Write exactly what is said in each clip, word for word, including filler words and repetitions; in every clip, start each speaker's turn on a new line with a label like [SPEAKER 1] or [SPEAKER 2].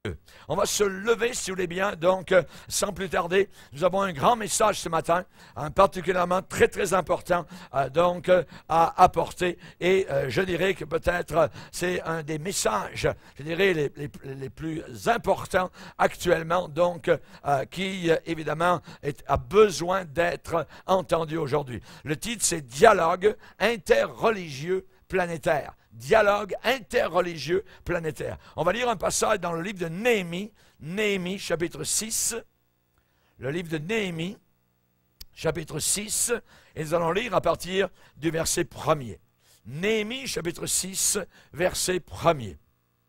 [SPEAKER 1] eux. On va se lever, si vous voulez bien, donc, euh, sans plus tarder. Nous avons un grand message ce matin, un particulièrement très, très important, euh, donc, euh, à apporter. Et euh, je dirais que peut-être euh, c'est un des messages, je dirais, les, les, les plus importants actuellement, donc, euh, qui, euh, évidemment, est, a besoin d'être entendu aujourd'hui. Le titre, c'est « Dialogue interreligieux planétaire ». Dialogue interreligieux planétaire. On va lire un passage dans le livre de Néhémie, Néhémie, chapitre six. Le livre de Néhémie, chapitre six, et nous allons lire à partir du verset premier. Néhémie, chapitre six, verset premier.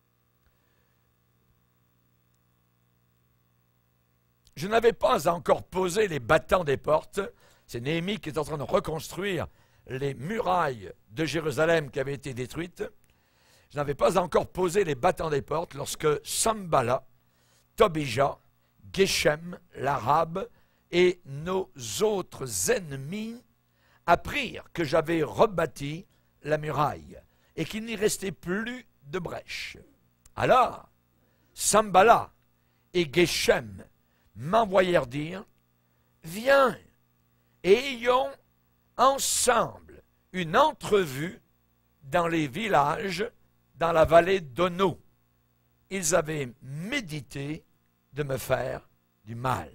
[SPEAKER 1] Je n'avais pas encore posé les battants des portes. C'est Néhémie qui est en train de reconstruire les murailles de Jérusalem qui avaient été détruites. Je n'avais pas encore posé les battants des portes lorsque Sanballat, Tobija, Geshem, l'Arabe et nos autres ennemis apprirent que j'avais rebâti la muraille et qu'il n'y restait plus de brèche. Alors, Sanballat et Geshem m'envoyèrent dire, « Viens et ayons ensemble une entrevue dans les villages dans la vallée d'Ono. » Ils avaient médité de me faire du mal.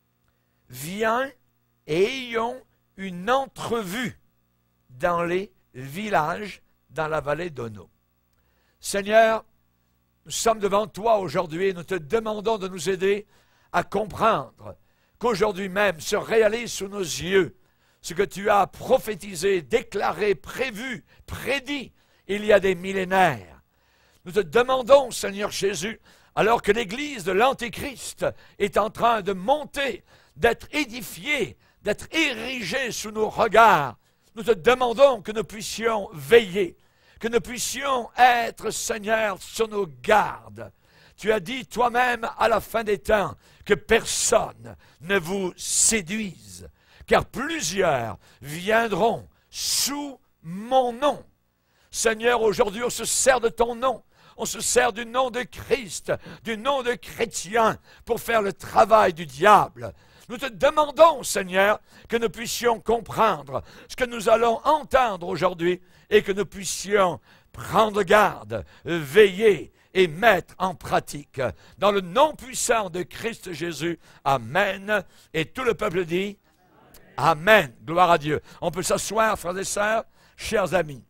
[SPEAKER 1] Viens et ayons une entrevue dans les villages dans la vallée d'Ono. Seigneur, nous sommes devant toi aujourd'hui et nous te demandons de nous aider à comprendre qu'aujourd'hui même se réalise sous nos yeux ce que tu as prophétisé, déclaré, prévu, prédit il y a des millénaires. Nous te demandons, Seigneur Jésus, alors que l'Église de l'Antéchrist est en train de monter, d'être édifiée, d'être érigée sous nos regards, nous te demandons que nous puissions veiller, que nous puissions être, Seigneur, sur nos gardes. Tu as dit toi-même à la fin des temps que personne ne vous séduise, car plusieurs viendront sous mon nom. Seigneur, aujourd'hui, on se sert de ton nom. On se sert du nom de Christ, du nom de chrétien, pour faire le travail du diable. Nous te demandons, Seigneur, que nous puissions comprendre ce que nous allons entendre aujourd'hui et que nous puissions prendre garde, veiller et mettre en pratique. Dans le nom puissant de Christ Jésus, Amen. Et tout le peuple dit, Amen. Gloire à Dieu. On peut s'asseoir, frères et sœurs, chers amis.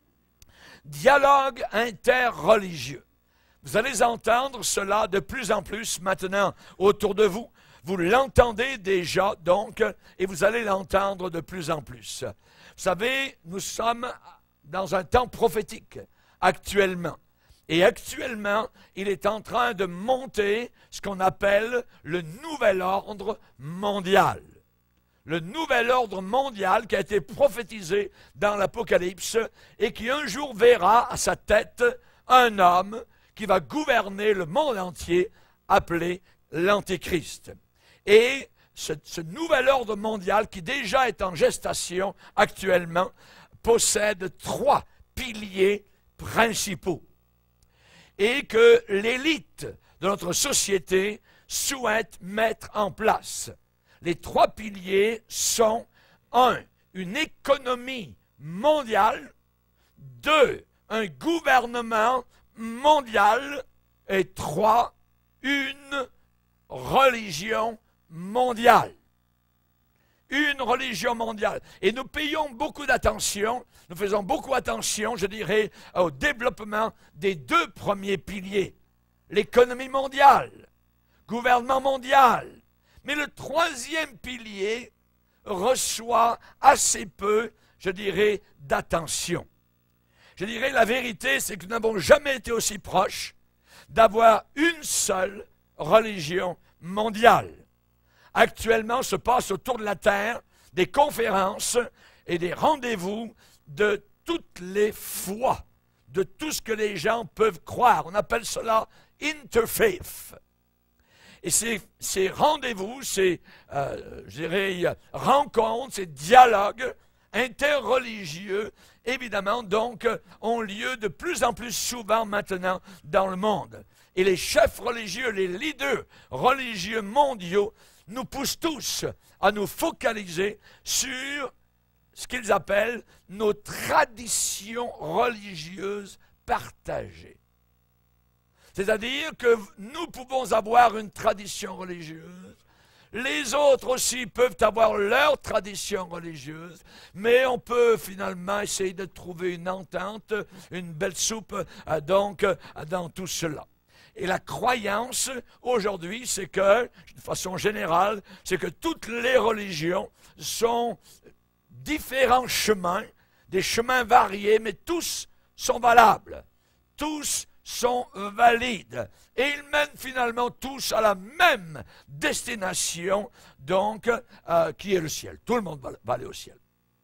[SPEAKER 1] Dialogue interreligieux. Vous allez entendre cela de plus en plus maintenant autour de vous. Vous l'entendez déjà, donc, et vous allez l'entendre de plus en plus. Vous savez, nous sommes dans un temps prophétique, actuellement. Et actuellement, il est en train de monter ce qu'on appelle le nouvel ordre mondial. Le nouvel ordre mondial qui a été prophétisé dans l'Apocalypse et qui un jour verra à sa tête un homme qui va gouverner le monde entier, appelé l'Antéchrist. Et ce, ce nouvel ordre mondial qui déjà est en gestation actuellement possède trois piliers principaux et que l'élite de notre société souhaite mettre en place. Les trois piliers sont, un, une économie mondiale, deux, un gouvernement mondial, et trois, une religion mondiale. Une religion mondiale. Et nous payons beaucoup d'attention, nous faisons beaucoup attention, je dirais, au développement des deux premiers piliers. L'économie mondiale, gouvernement mondial. Mais le troisième pilier reçoit assez peu, je dirais, d'attention. Je dirais, la vérité, c'est que nous n'avons jamais été aussi proches d'avoir une seule religion mondiale. Actuellement, se passe autour de la Terre des conférences et des rendez-vous de toutes les foi, de tout ce que les gens peuvent croire. On appelle cela interfaith. Et ces, ces rendez-vous, ces euh, je dirais, rencontres, ces dialogues interreligieux évidemment, donc, ont lieu de plus en plus souvent maintenant dans le monde. Et les chefs religieux, les leaders religieux mondiaux nous poussent tous à nous focaliser sur ce qu'ils appellent nos traditions religieuses partagées. C'est-à-dire que nous pouvons avoir une tradition religieuse, les autres aussi peuvent avoir leur tradition religieuse, mais on peut finalement essayer de trouver une entente, une belle soupe, euh, donc, euh, dans tout cela. Et la croyance, aujourd'hui, c'est que, de façon générale, c'est que toutes les religions sont différents chemins, des chemins variés, mais tous sont valables. Tous sont valides. Et ils mènent finalement tous à la même destination, donc, euh, qui est le ciel. Tout le monde va, va aller au ciel.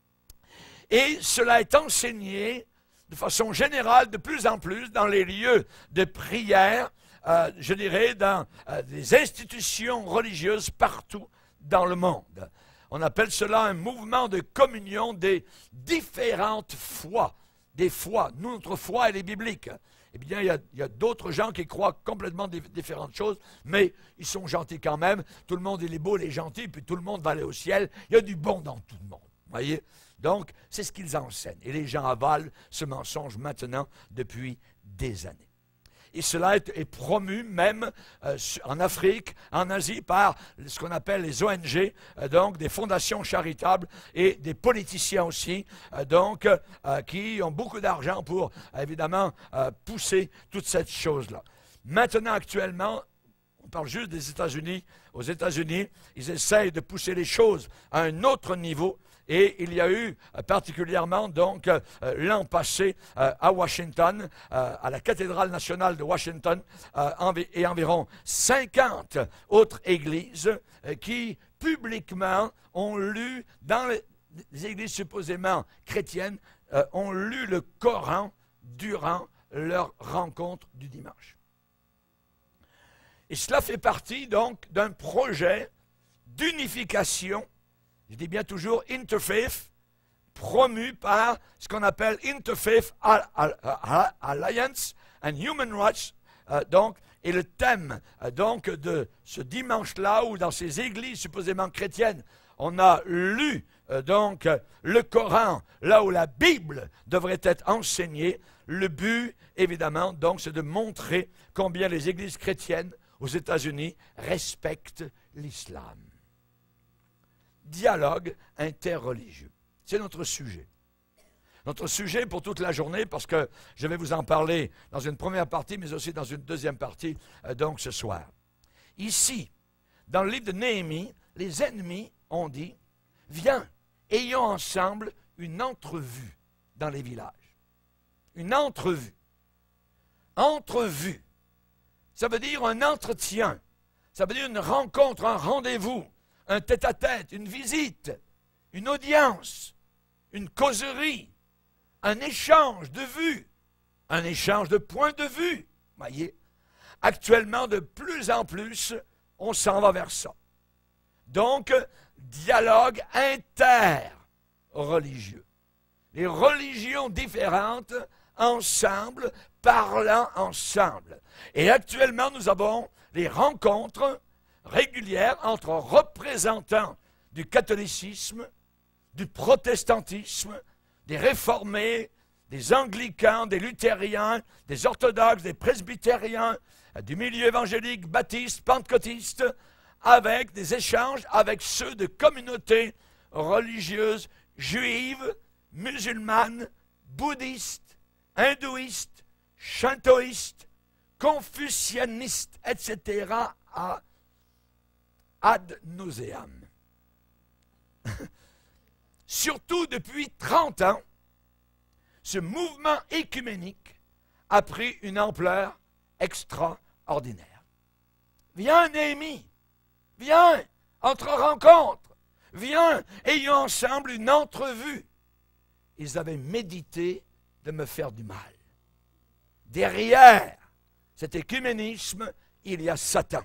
[SPEAKER 1] Et cela est enseigné de façon générale de plus en plus dans les lieux de prière, euh, je dirais, dans euh, des institutions religieuses partout dans le monde. On appelle cela un mouvement de communion des différentes foi, des foi. Nous, notre foi, elle est biblique. Eh bien, il y a, il y a d'autres gens qui croient complètement des, différentes choses, mais ils sont gentils quand même. Tout le monde, il est beau, il est gentil, puis tout le monde va aller au ciel. Il y a du bon dans tout le monde. Voyez? Donc, c'est ce qu'ils enseignent. Et les gens avalent ce mensonge maintenant depuis des années. Et cela est, est promu même euh, en Afrique, en Asie, par ce qu'on appelle les O N G, euh, donc des fondations charitables et des politiciens aussi, euh, donc, euh, qui ont beaucoup d'argent pour, euh, évidemment, euh, pousser toute cette chose-là. Maintenant, actuellement, on parle juste des États-Unis. Aux États-Unis, ils essayent de pousser les choses à un autre niveau. Et il y a eu euh, particulièrement, donc, euh, l'an passé, euh, à Washington, euh, à la cathédrale nationale de Washington, euh, env et environ cinquante autres églises euh, qui, publiquement, ont lu, dans les, les églises supposément chrétiennes, euh, ont lu le Coran durant leur rencontre du dimanche. Et cela fait partie, donc, d'un projet d'unification, je dis bien toujours interfaith, promu par ce qu'on appelle Interfaith Alliance and Human Rights. Euh, donc, et le thème euh, donc, de ce dimanche-là, où dans ces églises supposément chrétiennes, on a lu euh, donc, euh, le Coran, là où la Bible devrait être enseignée. Le but, évidemment, donc, c'est de montrer combien les églises chrétiennes aux États-Unis respectent l'islam. Dialogue interreligieux. C'est notre sujet. Notre sujet pour toute la journée, parce que je vais vous en parler dans une première partie, mais aussi dans une deuxième partie, euh, donc ce soir. Ici, dans le livre de Néhémie, les ennemis ont dit, « Viens, ayons ensemble une entrevue dans les villages. » Une entrevue. Entrevue. Ça veut dire un entretien. Ça veut dire une rencontre, un rendez-vous. Un tête-à-tête, une visite, une audience, une causerie, un échange de vues, un échange de points de vue. Voyez, actuellement, de plus en plus, on s'en va vers ça. Donc, dialogue interreligieux. Les religions différentes, ensemble, parlant ensemble. Et actuellement, nous avons les rencontres régulière entre représentants du catholicisme, du protestantisme, des réformés, des anglicans, des luthériens, des orthodoxes, des presbytériens, du milieu évangélique, baptiste, pentecôtiste, avec des échanges avec ceux de communautés religieuses juives, musulmanes, bouddhistes, hindouistes, shintoïstes, confucianistes, et cetera, à ad nauseam. Surtout depuis trente ans, ce mouvement écuménique a pris une ampleur extraordinaire. Viens, Néhémie, viens, entre rencontres, viens, ayons ensemble une entrevue. Ils avaient médité de me faire du mal. Derrière cet écuménisme, il y a Satan.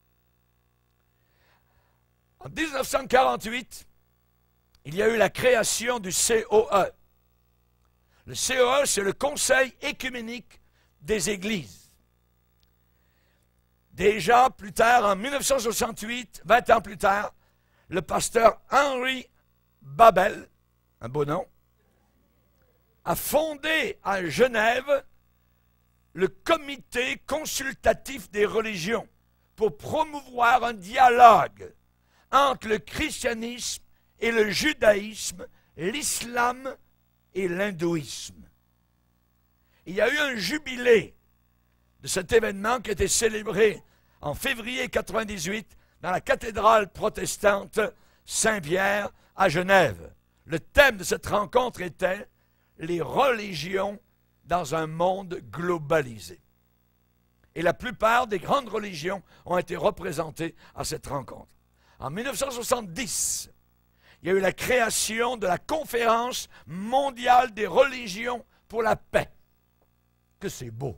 [SPEAKER 1] En mille neuf cent quarante-huit, il y a eu la création du C O E, Le C O E, c'est le Conseil écuménique des Églises. Déjà, plus tard, en mille neuf cent soixante-huit, vingt ans plus tard, le pasteur Henry Babel, un beau nom, a fondé à Genève le Comité consultatif des religions pour promouvoir un dialogue entre le christianisme et le judaïsme, l'islam et l'hindouisme. Il y a eu un jubilé de cet événement qui a été célébré en février quatre-vingt-dix-huit dans la cathédrale protestante Saint-Pierre à Genève. Le thème de cette rencontre était « Les religions dans un monde globalisé ». Et la plupart des grandes religions ont été représentées à cette rencontre. En mille neuf cent soixante-dix, il y a eu la création de la Conférence mondiale des religions pour la paix. Que c'est beau!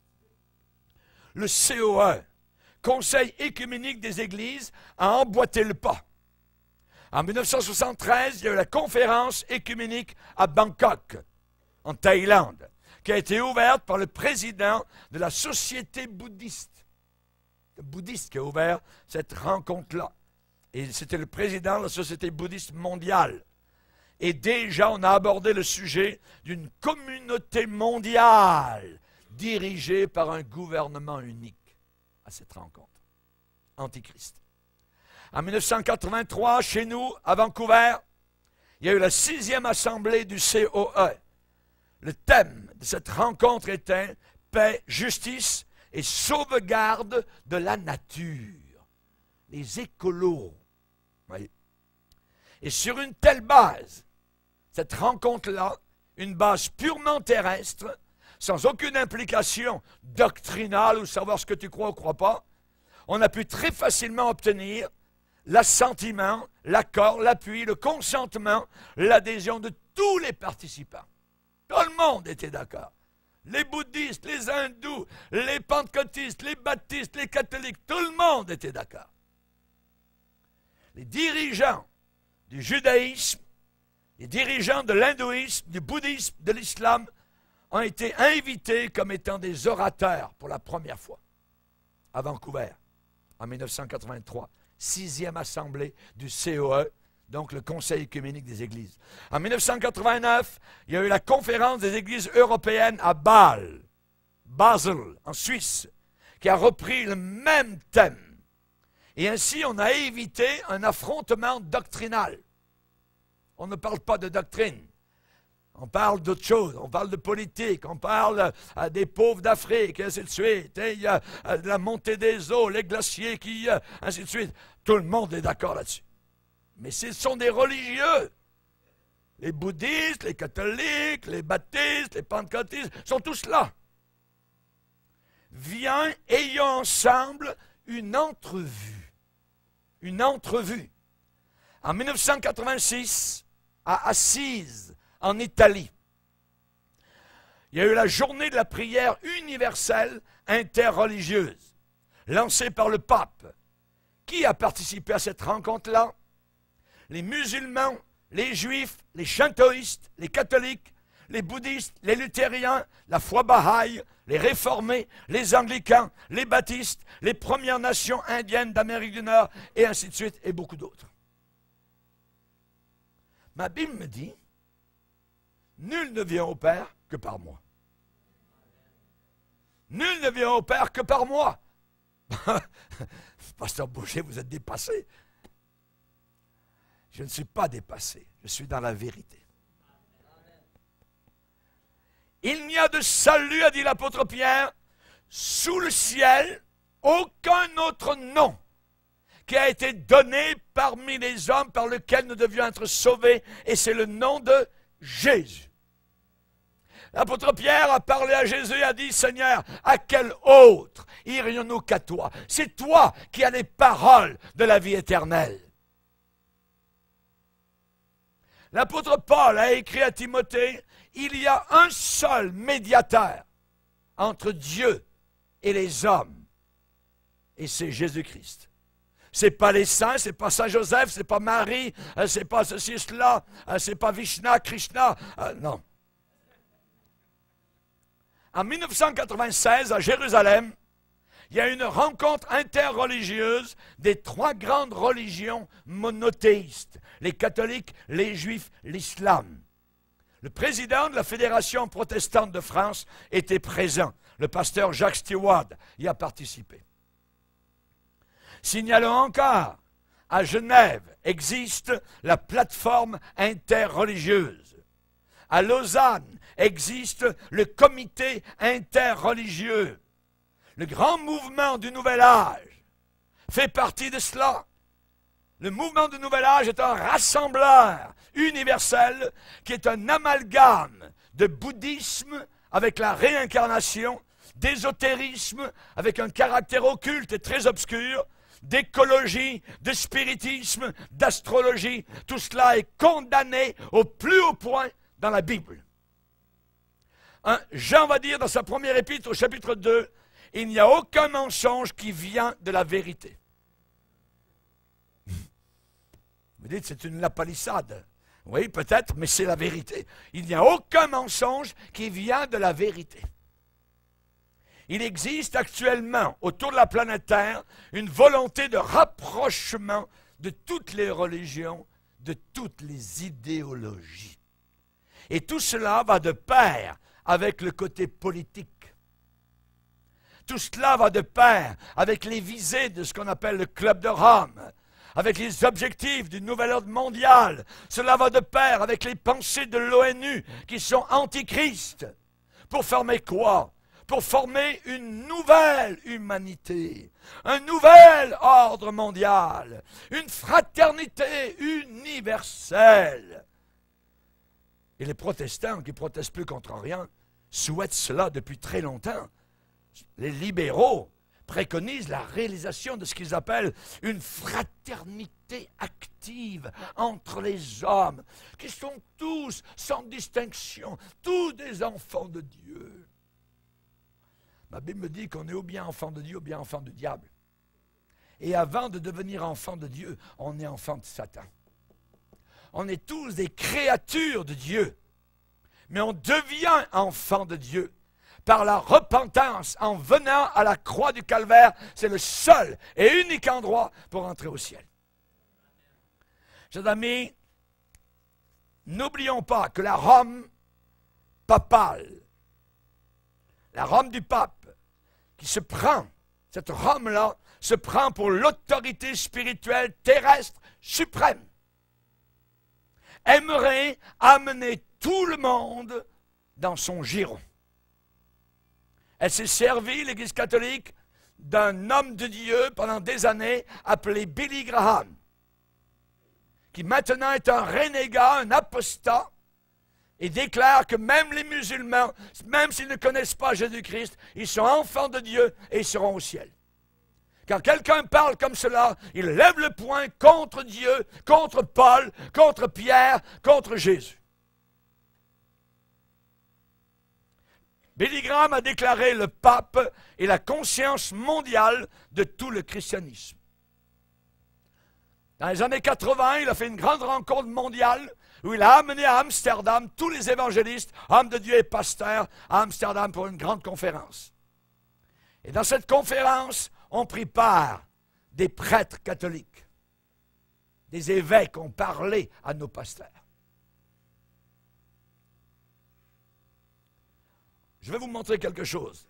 [SPEAKER 1] Le C O E, Conseil écuménique des Églises, a emboîté le pas. En mille neuf cent soixante-treize, il y a eu la conférence écuménique à Bangkok, en Thaïlande, qui a été ouverte par le président de la Société bouddhiste. Le bouddhiste qui a ouvert cette rencontre-là. Et c'était le président de la Société bouddhiste mondiale. Et déjà, on a abordé le sujet d'une communauté mondiale dirigée par un gouvernement unique à cette rencontre. Antichrist. En mille neuf cent quatre-vingt-trois, chez nous, à Vancouver, il y a eu la sixième assemblée du C O E. Le thème de cette rencontre était « Paix, justice et sauvegarde de la nature ». Les écolos. Oui. Et sur une telle base, cette rencontre-là, une base purement terrestre, sans aucune implication doctrinale ou savoir ce que tu crois ou crois pas, on a pu très facilement obtenir l'assentiment, l'accord, l'appui, le consentement, l'adhésion de tous les participants. Tout le monde était d'accord. Les bouddhistes, les hindous, les pentecôtistes, les baptistes, les catholiques, tout le monde était d'accord. Les dirigeants du judaïsme, les dirigeants de l'hindouisme, du bouddhisme, de l'islam ont été invités comme étant des orateurs pour la première fois à Vancouver en mille neuf cent quatre-vingt-trois, sixième assemblée du C O E, donc le Conseil œcuménique des Églises. En mille neuf cent quatre-vingt-neuf, il y a eu la conférence des Églises européennes à Bâle, Basel, en Suisse, qui a repris le même thème. Et ainsi, on a évité un affrontement doctrinal. On ne parle pas de doctrine. On parle d'autre chose. On parle de politique. On parle euh, des pauvres d'Afrique, et ainsi de suite. Et il y a euh, la montée des eaux, les glaciers qui... Euh, ainsi de suite. Tout le monde est d'accord là-dessus. Mais ce sont des religieux. Les bouddhistes, les catholiques, les baptistes, les pentecôtistes sont tous là. Viens, ayons ensemble une entrevue. Une entrevue. En mille neuf cent quatre-vingt-six, à Assise, en Italie, il y a eu la journée de la prière universelle interreligieuse, lancée par le pape. Qui a participé à cette rencontre-là? Les musulmans, les juifs, les shintoïstes, les catholiques, les bouddhistes, les luthériens, la foi bahaï, les réformés, les anglicans, les baptistes, les Premières Nations indiennes d'Amérique du Nord, et ainsi de suite, et beaucoup d'autres. Ma Bible me dit, nul ne vient au Père que par moi. Nul ne vient au Père que par moi. Pasteur Boucher, vous êtes dépassé. Je ne suis pas dépassé, je suis dans la vérité. Il n'y a de salut, a dit l'apôtre Pierre, sous le ciel, aucun autre nom qui a été donné parmi les hommes par lequel nous devions être sauvés, et c'est le nom de Jésus. L'apôtre Pierre a parlé à Jésus et a dit, Seigneur, à quel autre irions-nous qu'à toi? C'est toi qui as les paroles de la vie éternelle. L'apôtre Paul a écrit à Timothée, il y a un seul médiateur entre Dieu et les hommes, et c'est Jésus-Christ. Ce n'est pas les saints, ce n'est pas Saint Joseph, ce n'est pas Marie, ce n'est pas ceci, cela, ce n'est pas Vishnu, Krishna, euh, non. En mille neuf cent quatre-vingt-seize, à Jérusalem, il y a une rencontre interreligieuse des trois grandes religions monothéistes, les catholiques, les juifs, l'islam. Le président de la Fédération protestante de France était présent. Le pasteur Jacques Stewart y a participé. Signalons encore, à Genève existe la plateforme interreligieuse. À Lausanne existe le comité interreligieux. Le grand mouvement du Nouvel Âge fait partie de cela. Le mouvement du Nouvel Âge est un rassembleur universel qui est un amalgame de bouddhisme avec la réincarnation, d'ésotérisme avec un caractère occulte et très obscur, d'écologie, de spiritisme, d'astrologie. Tout cela est condamné au plus haut point dans la Bible. Hein, Jean va dire dans sa première épître au chapitre deux, il n'y a aucun mensonge qui vient de la vérité. Vous dites, c'est une lapalissade. Oui, peut-être, mais c'est la vérité. Il n'y a aucun mensonge qui vient de la vérité. Il existe actuellement, autour de la planète Terre, une volonté de rapprochement de toutes les religions, de toutes les idéologies. Et tout cela va de pair avec le côté politique. Tout cela va de pair avec les visées de ce qu'on appelle le Club de Rome, avec les objectifs du nouvel ordre mondial. Cela va de pair avec les pensées de l'ONU qui sont antichrist. Pour former quoi? Pour former une nouvelle humanité, un nouvel ordre mondial, une fraternité universelle. Et les protestants, qui ne protestent plus contre rien, souhaitent cela depuis très longtemps. Les libéraux préconisent la réalisation de ce qu'ils appellent une fraternité active entre les hommes, qui sont tous, sans distinction, tous des enfants de Dieu. Ma Bible me dit qu'on est ou bien enfant de Dieu ou bien enfant du diable. Et avant de devenir enfant de Dieu, on est enfant de Satan. On est tous des créatures de Dieu, mais on devient enfant de Dieu par la repentance, en venant à la croix du calvaire. C'est le seul et unique endroit pour entrer au ciel. Chers amis, n'oublions pas que la Rome papale, la Rome du pape, qui se prend, cette Rome-là, se prend pour l'autorité spirituelle terrestre suprême, aimerait amener tout le monde dans son giron. Elle s'est servie, l'Église catholique, d'un homme de Dieu pendant des années appelé Billy Graham, qui maintenant est un renégat, un apostat, et déclare que même les musulmans, même s'ils ne connaissent pas Jésus-Christ, ils sont enfants de Dieu et ils seront au ciel. Quand quelqu'un parle comme cela, il lève le poing contre Dieu, contre Paul, contre Pierre, contre Jésus. Billy Graham a déclaré le pape et la conscience mondiale de tout le christianisme. Dans les années quatre-vingt, il a fait une grande rencontre mondiale où il a amené à Amsterdam tous les évangélistes, hommes de Dieu et pasteurs, à Amsterdam pour une grande conférence. Et dans cette conférence, ont pris part des prêtres catholiques. Des évêques ont parlé à nos pasteurs. Je vais vous montrer quelque chose.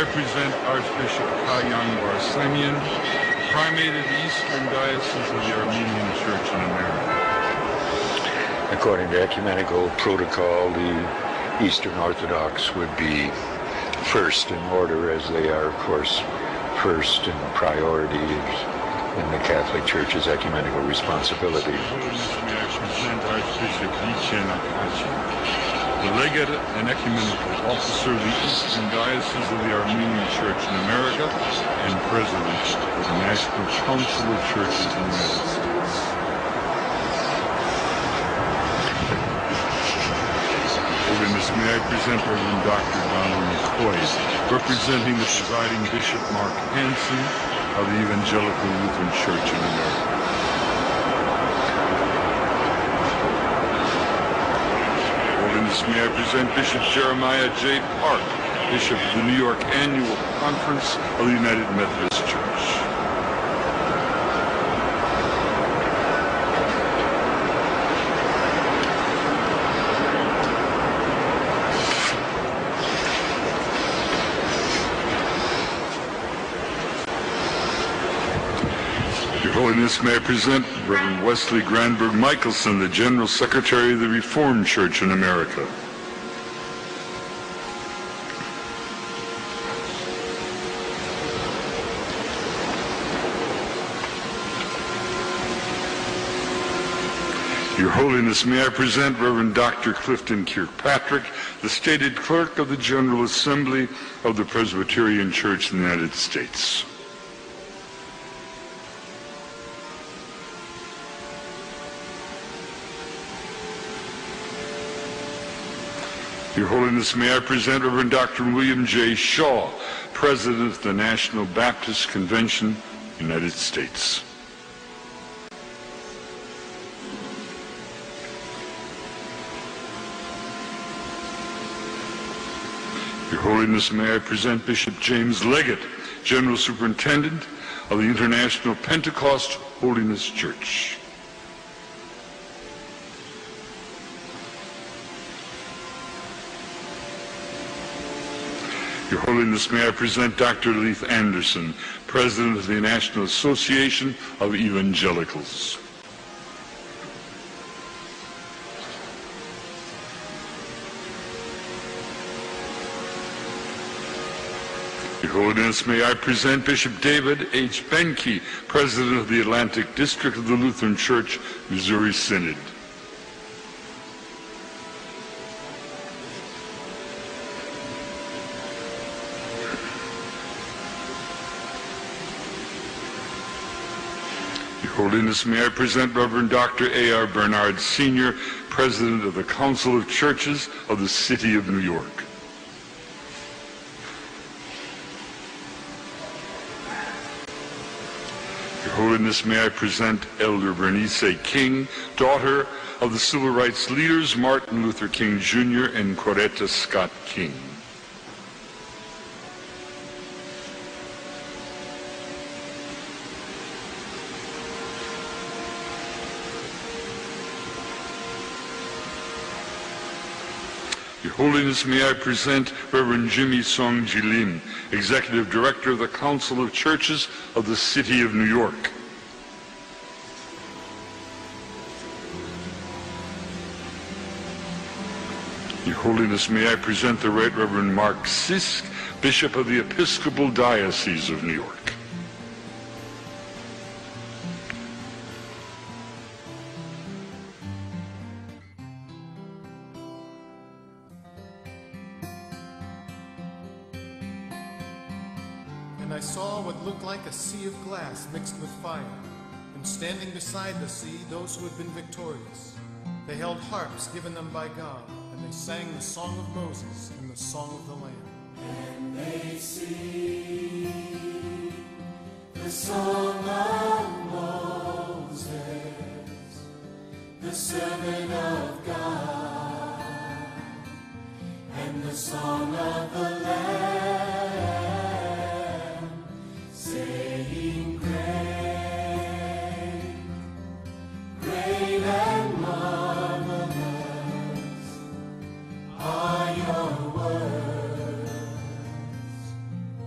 [SPEAKER 2] I present Archbishop Kayang Barsamian, Primate of the Eastern Diocese of the Armenian Church in America.
[SPEAKER 3] According to ecumenical protocol, the Eastern Orthodox would be first in order, as they are, of course, first in priority in the Catholic Church's ecumenical responsibility.
[SPEAKER 2] May I present Archbishop Yichen Akachi, the legate and ecumenical officer of the Eastern Diocese of the Armenian Church in America and president of the National Council of Churches in the United States. Holiness, may I present Reverend Doctor Donald McCoy, representing the presiding Bishop Mark Hansen of the Evangelical Lutheran Church in America. Holiness, may I present Bishop Jeremiah J. Park, Bishop of the New York Annual Conference of the United Methodist Church. Holiness, may I present Reverend Wesley Granberg Michelson, the General Secretary of the Reformed Church in America. Your Holiness, may I present Reverend Doctor Clifton Kirkpatrick, the stated clerk of the General Assembly of the Presbyterian Church in the United States. Your Holiness, may I present Reverend Doctor William J. Shaw, President of the National Baptist Convention, United States. Your Holiness, may I present Bishop James Leggett, General Superintendent of the International Pentecost Holiness Church. Your Holiness, may I present Doctor Leith Anderson, President of the National Association of Evangelicals. Your Holiness, may I present Bishop David H. Benke, President of the Atlantic District of the Lutheran Church, Missouri Synod. Your Holiness, may I present Reverend Doctor A R Bernard Senior, President of the Council of Churches of the City of New York. Your Holiness, may I present Elder Bernice King, daughter of the civil rights leaders Martin Luther King Junior and Coretta Scott King. Your Holiness, may I present Reverend Jimmy Song Ji Lim, Executive Director of the Council of Churches of the City of New York. Your Holiness, may I present the Right Reverend Mark Sisk, Bishop of the Episcopal Diocese of New York.
[SPEAKER 4] And I saw what looked like a sea of glass mixed with fire, and standing beside the sea, those who had been victorious. They held harps given them by God, and they sang the song of Moses and the song of the Lamb.
[SPEAKER 5] And they sing the song of Moses, the servant of God, and the song of the Lamb, saying, Great, great and marvelous are your words.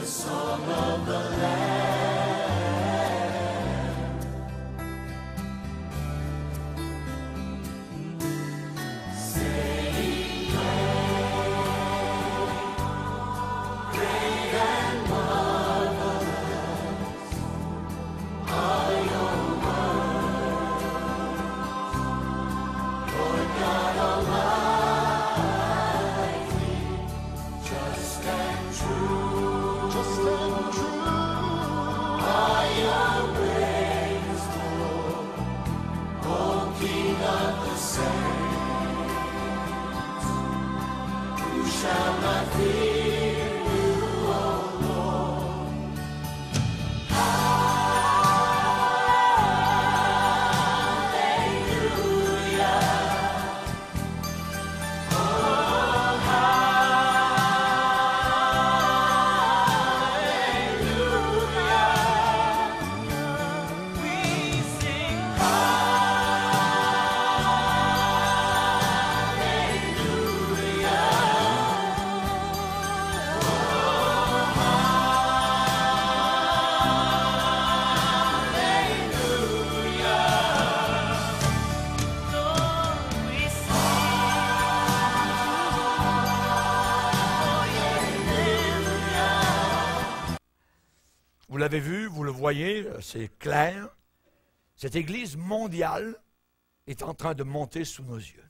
[SPEAKER 1] Vous l'avez vu, vous le voyez, c'est clair. Cette Église mondiale est en train de monter sous nos yeux.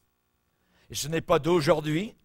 [SPEAKER 1] Et ce n'est pas d'aujourd'hui.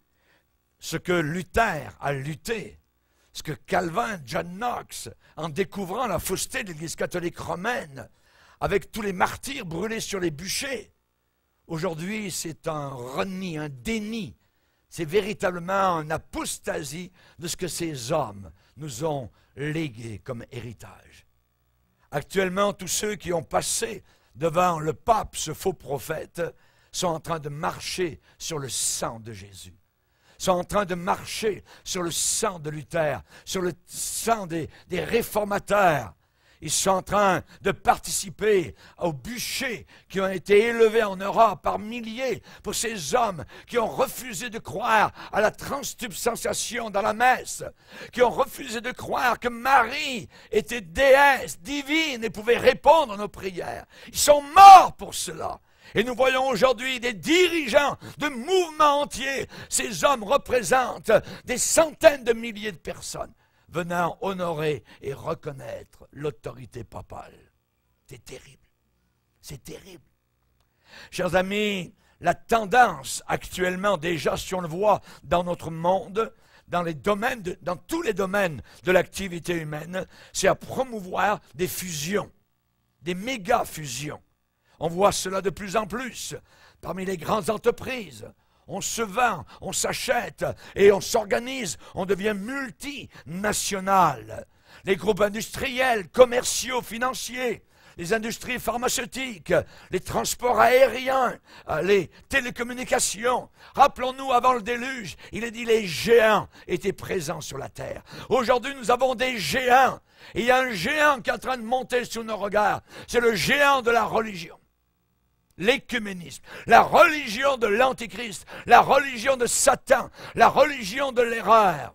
[SPEAKER 1] Ce que Luther a lutté, ce que Calvin, John Knox, en découvrant la fausseté de l'Église catholique romaine, avec tous les martyrs brûlés sur les bûchers, aujourd'hui c'est un reniement, un déni. C'est véritablement une apostasie de ce que ces hommes nous ont légué comme héritage. Actuellement, tous ceux qui ont passé devant le pape, ce faux prophète, sont en train de marcher sur le sang de Jésus, sont en train de marcher sur le sang de Luther, sur le sang des, des réformateurs. Ils sont en train de participer aux bûchers qui ont été élevés en Europe par milliers pour ces hommes qui ont refusé de croire à la transsubstantiation dans la messe, qui ont refusé de croire que Marie était déesse divine et pouvait répondre à nos prières. Ils sont morts pour cela. Et nous voyons aujourd'hui des dirigeants de mouvements entiers. Ces hommes représentent des centaines de milliers de personnes venant honorer et reconnaître l'autorité papale. C'est terrible. C'est terrible. Chers amis, la tendance actuellement, déjà si on le voit dans notre monde, dans, les domaines de, dans tous les domaines de l'activité humaine, c'est à promouvoir des fusions, des méga-fusions. On voit cela de plus en plus parmi les grandes entreprises. On se vend, on s'achète et on s'organise, on devient multinational. Les groupes industriels, commerciaux, financiers, les industries pharmaceutiques, les transports aériens, les télécommunications. Rappelons-nous, avant le déluge, il est dit les géants étaient présents sur la terre. Aujourd'hui, nous avons des géants. Et il y a un géant qui est en train de monter sous nos regards. C'est le géant de la religion. L'écuménisme, la religion de l'Antichrist, la religion de Satan, la religion de l'erreur.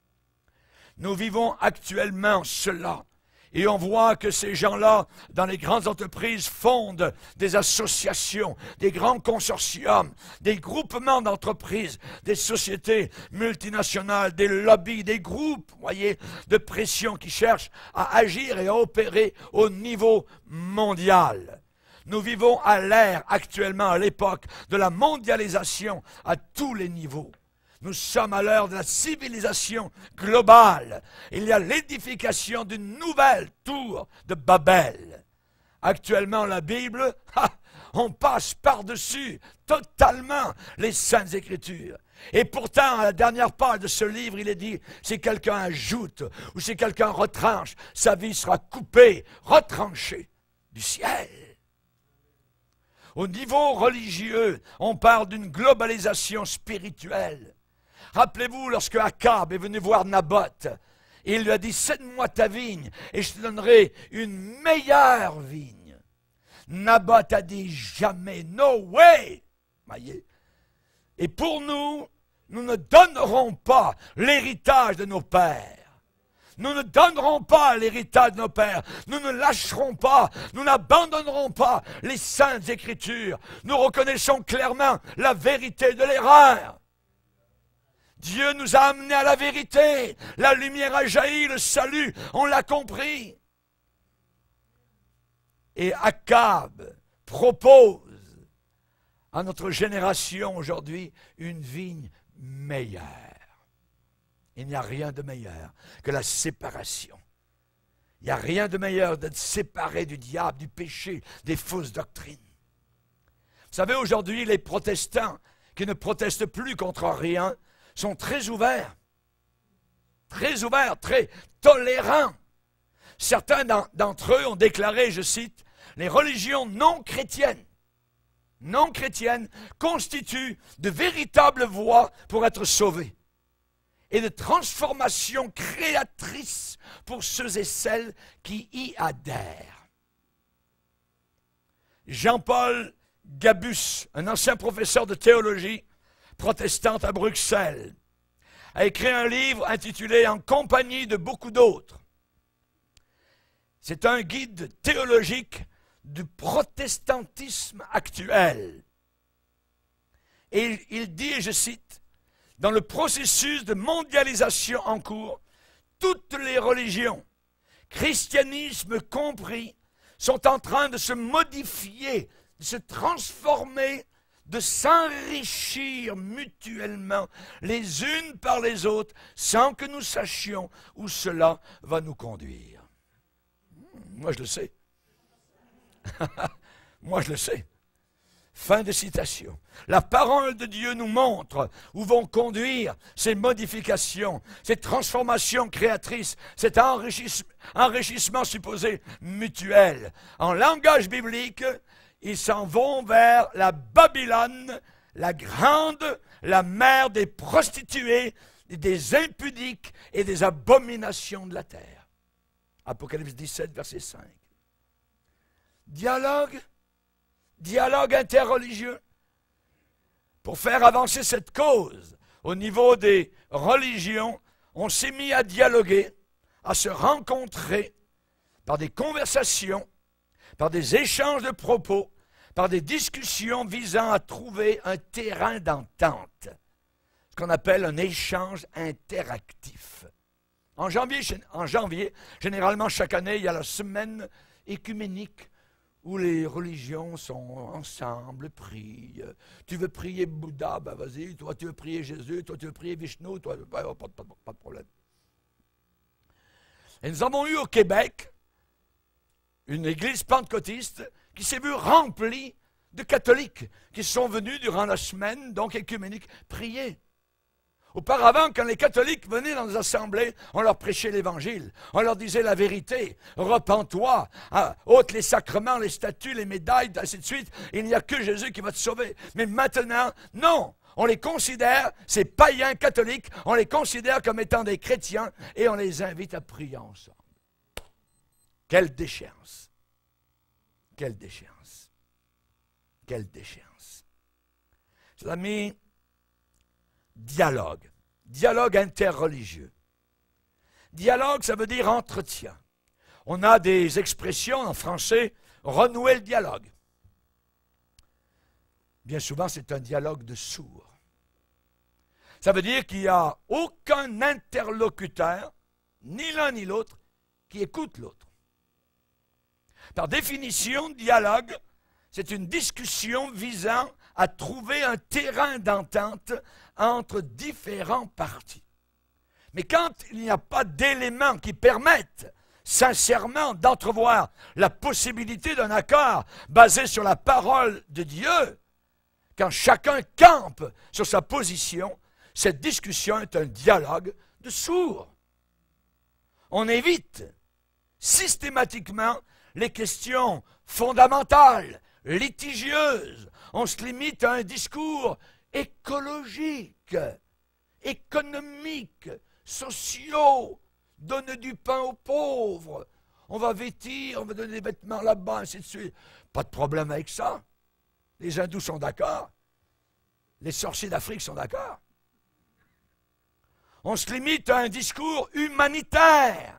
[SPEAKER 1] Nous vivons actuellement cela. Et on voit que ces gens-là, dans les grandes entreprises, fondent des associations, des grands consortiums, des groupements d'entreprises, des sociétés multinationales, des lobbies, des groupes, voyez, de pression qui cherchent à agir et à opérer au niveau mondial. Nous vivons à l'ère actuellement, à l'époque de la mondialisation à tous les niveaux. Nous sommes à l'heure de la civilisation globale. Il y a l'édification d'une nouvelle tour de Babel. Actuellement, la Bible, ha, on passe par-dessus totalement les Saintes Écritures. Et pourtant, à la dernière page de ce livre, il est dit, si quelqu'un ajoute ou si quelqu'un retranche, sa vie sera coupée, retranchée du ciel. Au niveau religieux, on parle d'une globalisation spirituelle. Rappelez-vous, lorsque Akab est venu voir Naboth, il lui a dit, cède-moi ta vigne et je te donnerai une meilleure vigne. Naboth a dit, jamais, no way. Voyez? Et pour nous, nous ne donnerons pas l'héritage de nos pères. Nous ne donnerons pas l'héritage de nos pères. Nous ne lâcherons pas. Nous n'abandonnerons pas les saintes écritures. Nous reconnaissons clairement la vérité de l'erreur. Dieu nous a amenés à la vérité. La lumière a jailli, le salut, on l'a compris. Et Akab propose à notre génération aujourd'hui une vigne meilleure. Il n'y a rien de meilleur que la séparation. Il n'y a rien de meilleur d'être séparé du diable, du péché, des fausses doctrines. Vous savez, aujourd'hui, les protestants qui ne protestent plus contre rien sont très ouverts, très ouverts, très tolérants. Certains d'entre eux ont déclaré, je cite, « Les religions non chrétiennes, non chrétiennes constituent de véritables voies pour être sauvés et de transformation créatrice pour ceux et celles qui y adhèrent. » Jean-Paul Gabus, un ancien professeur de théologie protestante à Bruxelles, a écrit un livre intitulé « En compagnie de beaucoup d'autres ». C'est un guide théologique du protestantisme actuel. Et il dit, et je cite, « Dans le processus de mondialisation en cours, toutes les religions, christianisme compris, sont en train de se modifier, de se transformer, de s'enrichir mutuellement les unes par les autres sans que nous sachions où cela va nous conduire. » Moi, je le sais. Moi, je le sais. Fin de citation. La parole de Dieu nous montre où vont conduire ces modifications, ces transformations créatrices, cet enrichissement, enrichissement supposé mutuel. En langage biblique, ils s'en vont vers la Babylone, la grande, la mère des prostituées, des impudiques et des abominations de la terre. Apocalypse dix-sept, verset cinq. Dialogue, dialogue interreligieux. Pour faire avancer cette cause au niveau des religions, on s'est mis à dialoguer, à se rencontrer par des conversations, par des échanges de propos, par des discussions visant à trouver un terrain d'entente, ce qu'on appelle un échange interactif. En janvier, en janvier, généralement chaque année, il y a la semaine écuménique où les religions sont ensemble, prient. Tu veux prier Bouddha, ben vas-y, toi tu veux prier Jésus, toi tu veux prier Vishnu, toi, ben, pas, pas, pas de problème. Et nous avons eu au Québec une église pentecôtiste qui s'est vue remplie de catholiques qui sont venus durant la semaine, donc écuménique, prier. Auparavant, quand les catholiques venaient dans les assemblées, on leur prêchait l'Évangile, on leur disait la vérité, repens-toi, hein, ôte les sacrements, les statues, les médailles, ainsi de suite, il n'y a que Jésus qui va te sauver. Mais maintenant, non, on les considère, ces païens catholiques, on les considère comme étant des chrétiens et on les invite à prier ensemble. Quelle déchéance! Quelle déchéance! Quelle déchéance! Chers amis, dialogue. Dialogue interreligieux. Dialogue, ça veut dire entretien. On a des expressions en français, renouer le dialogue. Bien souvent, c'est un dialogue de sourds. Ça veut dire qu'il n'y a aucun interlocuteur, ni l'un ni l'autre, qui écoute l'autre. Par définition, dialogue, c'est une discussion visant à trouver un terrain d'entente entre différents partis. Mais quand il n'y a pas d'éléments qui permettent sincèrement d'entrevoir la possibilité d'un accord basé sur la parole de Dieu, quand chacun campe sur sa position, cette discussion est un dialogue de sourds. On évite systématiquement les questions fondamentales, litigieuses. On se limite à un discours écologique, économique, sociaux, donner du pain aux pauvres. On va vêtir, on va donner des vêtements là-bas, ainsi de suite. Pas de problème avec ça. Les hindous sont d'accord. Les sorciers d'Afrique sont d'accord. On se limite à un discours humanitaire.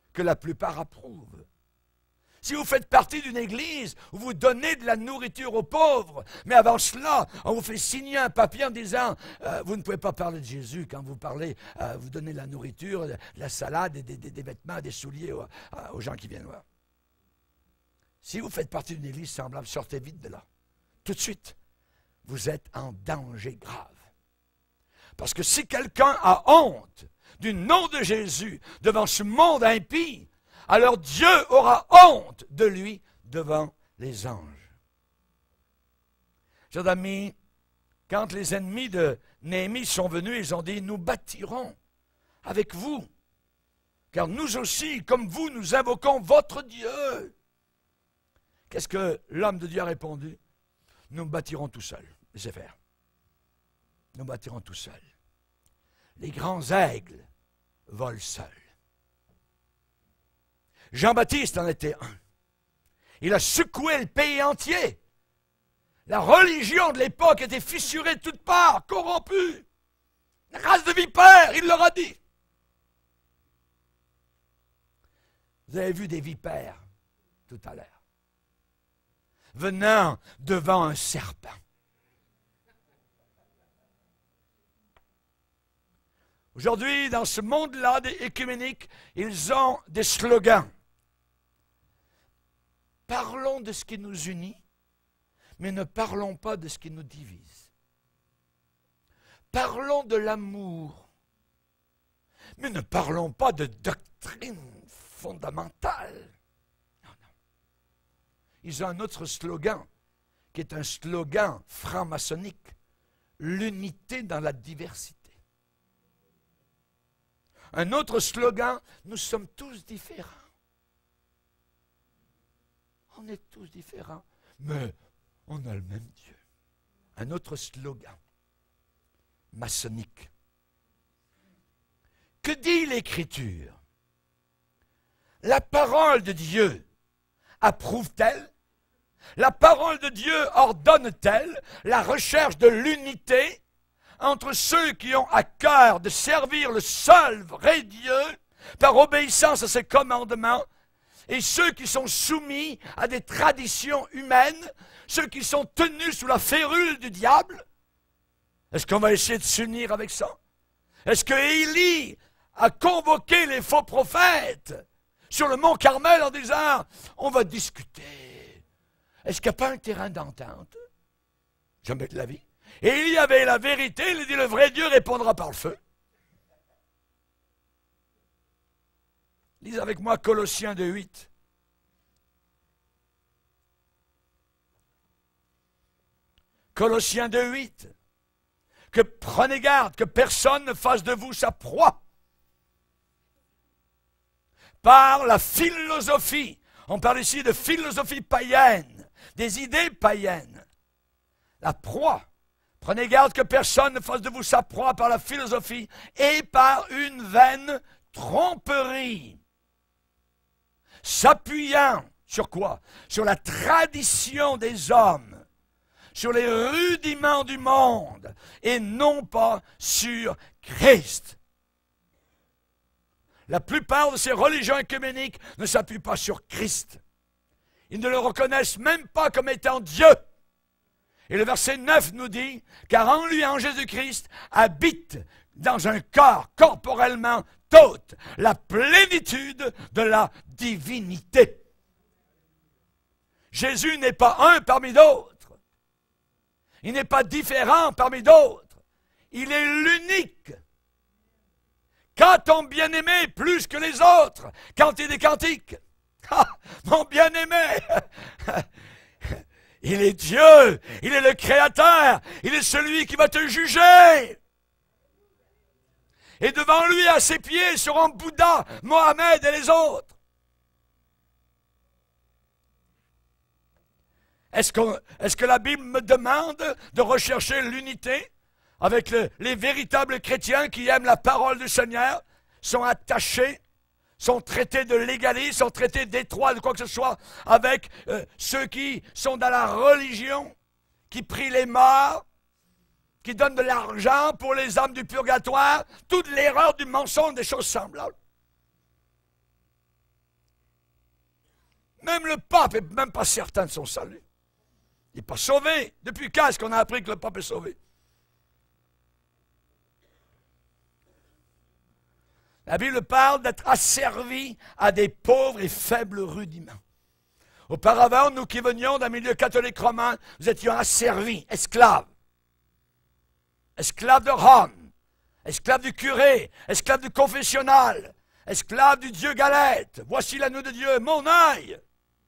[SPEAKER 1] que la plupart approuvent. Si vous faites partie d'une église où vous donnez de la nourriture aux pauvres, mais avant cela, on vous fait signer un papier en disant euh, vous ne pouvez pas parler de Jésus quand vous parlez, euh, vous donnez de la nourriture, de la salade, des, des, des vêtements, des souliers aux, aux gens qui viennent voir. Si vous faites partie d'une église semblable, sortez vite de là. Tout de suite, vous êtes en danger grave. Parce que si quelqu'un a honte du nom de Jésus devant ce monde impie, alors Dieu aura honte de lui devant les anges. Chers amis, quand les ennemis de Néhémie sont venus, ils ont dit, nous bâtirons avec vous, car nous aussi, comme vous, nous invoquons votre Dieu. Qu'est-ce que l'homme de Dieu a répondu? Nous bâtirons tout seuls. Laissez faire. Nous bâtirons tout seuls. Les grands aigles volent seuls. Jean-Baptiste en était un. Il a secoué le pays entier. La religion de l'époque était fissurée de toutes parts, corrompue. Une race de vipères, il leur a dit. Vous avez vu des vipères tout à l'heure, venant devant un serpent. Aujourd'hui, dans ce monde-là des écuméniques, ils ont des slogans. Parlons de ce qui nous unit, mais ne parlons pas de ce qui nous divise. Parlons de l'amour, mais ne parlons pas de doctrine fondamentale. Non, non. Ils ont un autre slogan, qui est un slogan franc-maçonnique. L'unité dans la diversité. Un autre slogan, nous sommes tous différents. On est tous différents, mais on a le même Dieu. Un autre slogan, maçonnique. Que dit l'Écriture? La parole de Dieu approuve-t-elle? La parole de Dieu ordonne-t-elle la recherche de l'unité entre ceux qui ont à cœur de servir le seul vrai Dieu par obéissance à ses commandements et ceux qui sont soumis à des traditions humaines, ceux qui sont tenus sous la férule du diable? Est-ce qu'on va essayer de s'unir avec ça? Est-ce que Élie a convoqué les faux prophètes sur le mont Carmel en disant on va discuter? Est-ce qu'il n'y a pas un terrain d'entente? Jamais de la vie. Et il y avait la vérité, il dit le vrai Dieu répondra par le feu. Lisez avec moi Colossiens deux, huit. Colossiens deux, huit. Que prenez garde que personne ne fasse de vous sa proie par la philosophie. On parle ici de philosophie païenne, des idées païennes. La proie. Prenez garde que personne ne fasse de vous sa proie par la philosophie et par une vaine tromperie. S'appuyant sur quoi? Sur la tradition des hommes, sur les rudiments du monde et non pas sur Christ. La plupart de ces religions œcuméniques ne s'appuient pas sur Christ. Ils ne le reconnaissent même pas comme étant Dieu. Et le verset neuf nous dit, car en lui, en Jésus-Christ, habite dans un corps corporellement toute la plénitude de la divinité. Jésus n'est pas un parmi d'autres. Il n'est pas différent parmi d'autres. Il est l'unique. Qu'a ton bien-aimé plus que les autres? Cantique des cantiques. Ah, mon bien-aimé! Il est Dieu, il est le Créateur, il est celui qui va te juger. Et devant lui, à ses pieds, seront Bouddha, Mohamed et les autres. Est-ce que, est-ce que la Bible me demande de rechercher l'unité avec le, les véritables chrétiens qui aiment la parole du Seigneur, sont attachés, sont traités de légalistes, sont traités d'étroits, de quoi que ce soit, avec euh, ceux qui sont dans la religion, qui prient les morts, qui donnent de l'argent pour les âmes du purgatoire, toute l'erreur du mensonge, des choses semblables. Même le pape n'est même pas certain de son salut. Il n'est pas sauvé. Depuis quand est-ce qu'on a appris que le pape est sauvé? La Bible parle d'être asservi à des pauvres et faibles rudiments. Auparavant, nous qui venions d'un milieu catholique romain, nous étions asservis, esclaves. Esclaves de Rome, esclaves du curé, esclaves du confessionnal, esclaves du dieu Galète. Voici l'anneau de Dieu, mon œil.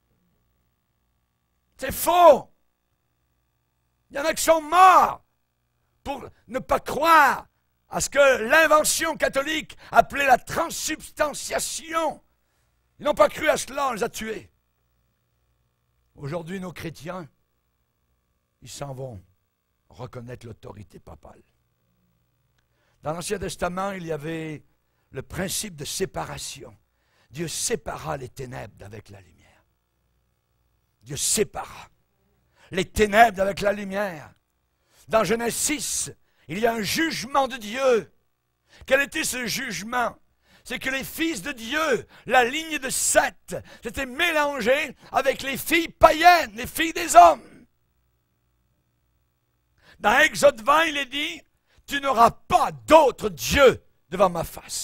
[SPEAKER 1] C'est faux. Il y en a qui sont morts pour ne pas croire à ce que l'invention catholique appelée la transsubstantiation. Ils n'ont pas cru à cela, on les a tués. Aujourd'hui, nos chrétiens, ils s'en vont reconnaître l'autorité papale. Dans l'Ancien Testament, il y avait le principe de séparation. Dieu sépara les ténèbres d'avec la lumière. Dieu sépara les ténèbres d'avec la lumière. Dans Genèse six, il y a un jugement de Dieu. Quel était ce jugement? C'est que les fils de Dieu, la ligne de Seth, s'étaient mélangés avec les filles païennes, les filles des hommes. Dans Exode vingt, il est dit, « Tu n'auras pas d'autre Dieu devant ma face. »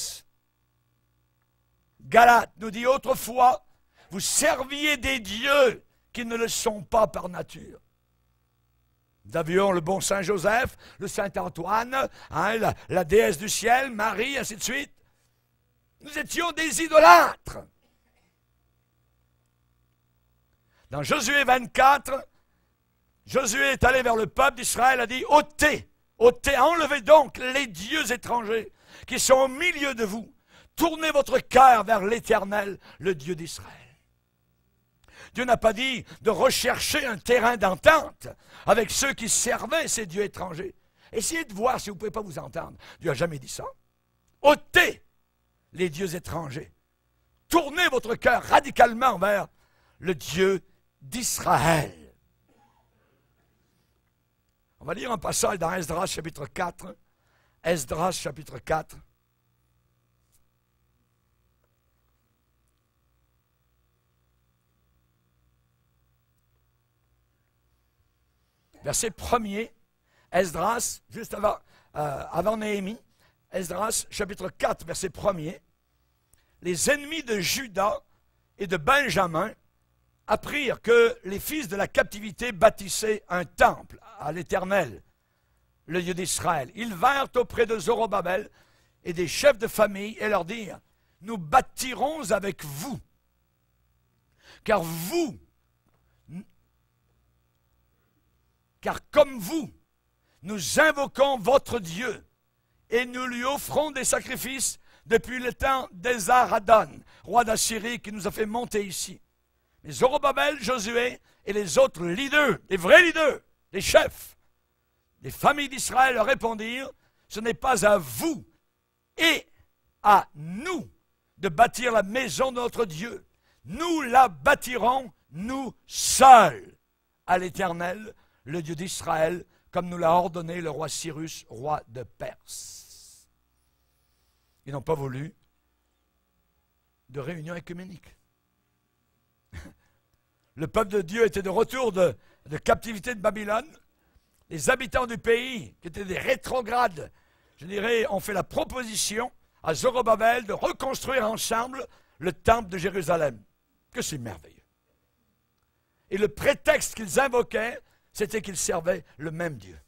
[SPEAKER 1] Galate nous dit autrefois, « Vous serviez des dieux qui ne le sont pas par nature. » Nous avions le bon Saint Joseph, le Saint Antoine, hein, la, la déesse du ciel, Marie, ainsi de suite. Nous étions des idolâtres. Dans Josué vingt-quatre, Josué est allé vers le peuple d'Israël, a dit, « ôtez, ôtez, enlevez donc les dieux étrangers qui sont au milieu de vous. Tournez votre cœur vers l'Éternel, le Dieu d'Israël. » Dieu n'a pas dit de rechercher un terrain d'entente avec ceux qui servaient ces dieux étrangers. Essayez de voir si vous ne pouvez pas vous entendre. Dieu n'a jamais dit ça. Ôtez les dieux étrangers. Tournez votre cœur radicalement vers le Dieu d'Israël. On va lire un passage dans Esdras chapitre quatre. Esdras chapitre quatre. Verset premier, Esdras, juste avant, euh, avant Néhémie, Esdras, chapitre quatre, verset premier. Les ennemis de Juda et de Benjamin apprirent que les fils de la captivité bâtissaient un temple à l'Éternel, le Dieu d'Israël. Ils vinrent auprès de Zorobabel et des chefs de famille et leur dirent, « Nous bâtirons avec vous, car vous, car comme vous, nous invoquons votre Dieu et nous lui offrons des sacrifices depuis le temps d'Esarhaddon, roi d'Assyrie, qui nous a fait monter ici. » Mais Zorobabel, Josué et les autres leaders, les vrais leaders, les chefs, les familles d'Israël leur répondirent, « Ce n'est pas à vous et à nous de bâtir la maison de notre Dieu. Nous la bâtirons, nous seuls, à l'Éternel, le Dieu d'Israël, comme nous l'a ordonné le roi Cyrus, roi de Perse. » Ils n'ont pas voulu de réunion œcuménique. Le peuple de Dieu était de retour de, de captivité de Babylone. Les habitants du pays, qui étaient des rétrogrades, je dirais, ont fait la proposition à Zorobabel de reconstruire ensemble le temple de Jérusalem. Que c'est merveilleux. Et le prétexte qu'ils invoquaient, c'était qu'ils servaient le même Dieu.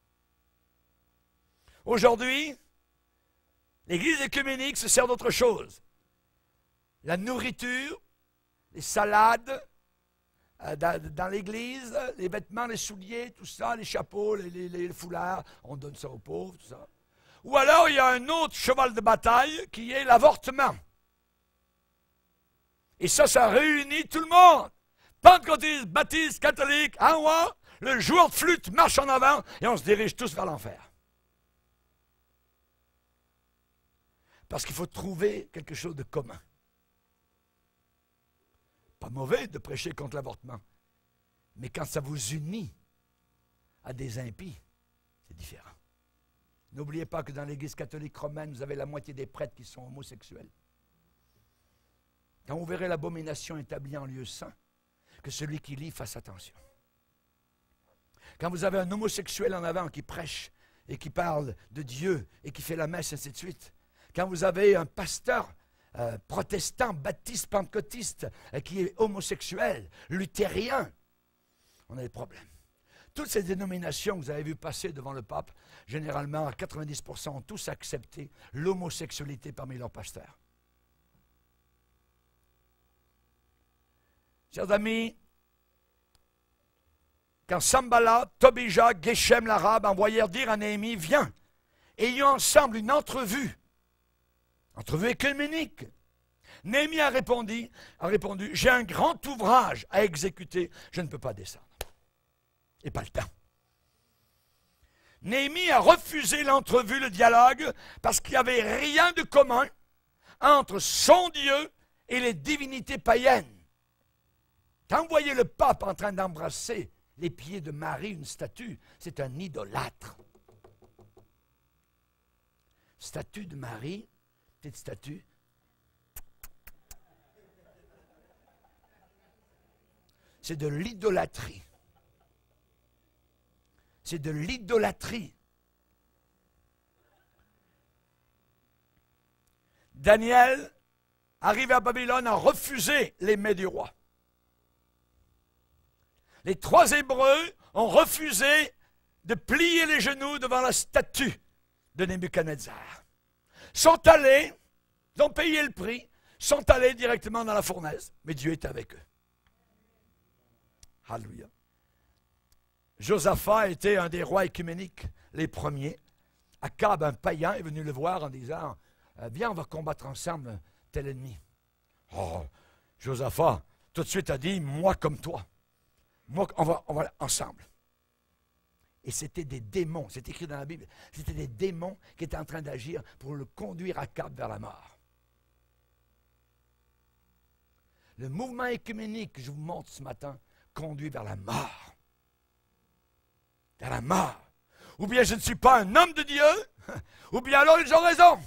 [SPEAKER 1] Aujourd'hui, l'Église œcuménique se sert d'autre chose. La nourriture, les salades, euh, dans, dans l'Église, les vêtements, les souliers, tout ça, les chapeaux, les, les, les foulards, on donne ça aux pauvres, tout ça. Ou alors, il y a un autre cheval de bataille qui est l'avortement. Et ça, ça réunit tout le monde. Pentecôtistes, baptistes, catholiques, hein, ouais, le joueur de flûte marche en avant et on se dirige tous vers l'enfer. Parce qu'il faut trouver quelque chose de commun. Pas mauvais de prêcher contre l'avortement, mais quand ça vous unit à des impies, c'est différent. N'oubliez pas que dans l'Église catholique romaine, vous avez la moitié des prêtres qui sont homosexuels. quand vous verrez l'abomination établie en lieu saint, que celui qui lit fasse attention. Quand vous avez un homosexuel en avant qui prêche et qui parle de Dieu et qui fait la messe, ainsi de suite. Quand vous avez un pasteur euh, protestant, baptiste, pentecôtiste euh, qui est homosexuel, luthérien, on a des problèmes. Toutes ces dénominations que vous avez vues passer devant le pape, généralement à quatre-vingt-dix pour cent ont tous accepté l'homosexualité parmi leurs pasteurs. Chers amis, quand Sambala, Tobija, Geshem l'arabe envoyèrent dire à Néhémie, viens, ayons ensemble une entrevue, entrevue écuménique. Néhémie a répondu, a répondu, j'ai un grand ouvrage à exécuter, je ne peux pas descendre. Et pas le temps. Néhémie a refusé l'entrevue, le dialogue, parce qu'il n'y avait rien de commun entre son Dieu et les divinités païennes. Quand vous voyez le pape en train d'embrasser les pieds de Marie, une statue, c'est un idolâtre. Statue de Marie, petite statue. C'est de l'idolâtrie. C'est de l'idolâtrie. Daniel, arrivé à Babylone, a refusé les mets du roi. Les trois Hébreux ont refusé de plier les genoux devant la statue de Nebuchadnezzar. Sont allés, ils ont payé le prix, sont allés directement dans la fournaise, mais Dieu est avec eux. Alléluia. Josaphat était un des rois écuméniques, les premiers. Akab, un païen, est venu le voir en disant, viens, on va combattre ensemble tel ennemi. Oh, Josaphat, tout de suite a dit, moi comme toi. Moi, on va, on va ensemble. Et c'était des démons, c'est écrit dans la Bible, c'était des démons qui étaient en train d'agir pour le conduire à Akab vers la mort. Le mouvement écuménique que je vous montre ce matin conduit vers la mort. Vers la mort. Ou bien je ne suis pas un homme de Dieu, ou bien alors ils ont raison.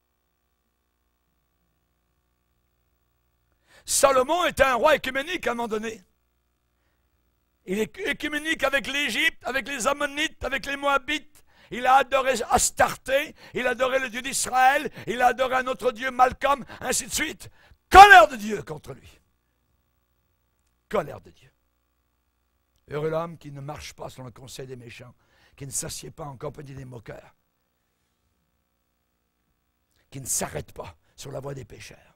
[SPEAKER 1] Salomon était un roi écuménique à un moment donné. Il est écuménique avec l'Égypte, avec les Ammonites, avec les Moabites. Il a adoré Astarté, il a adoré le Dieu d'Israël, il a adoré un autre Dieu, Malcolm, ainsi de suite. Colère de Dieu contre lui. Colère de Dieu. Heureux l'homme qui ne marche pas selon le conseil des méchants, qui ne s'assied pas en compagnie des moqueurs, qui ne s'arrête pas sur la voie des pécheurs.